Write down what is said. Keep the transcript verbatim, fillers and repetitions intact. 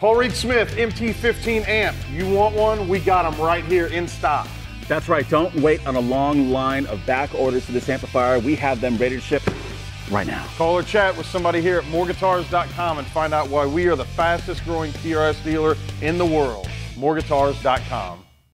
Paul Reed Smith, M T fifteen amp. You want one? We got them right here in stock. That's right. Don't wait on a long line of back orders for this amplifier. We have them ready to ship right now. Call or chat with somebody here at more guitars dot com and find out why we are the fastest growing P R S dealer in the world. more guitars dot com.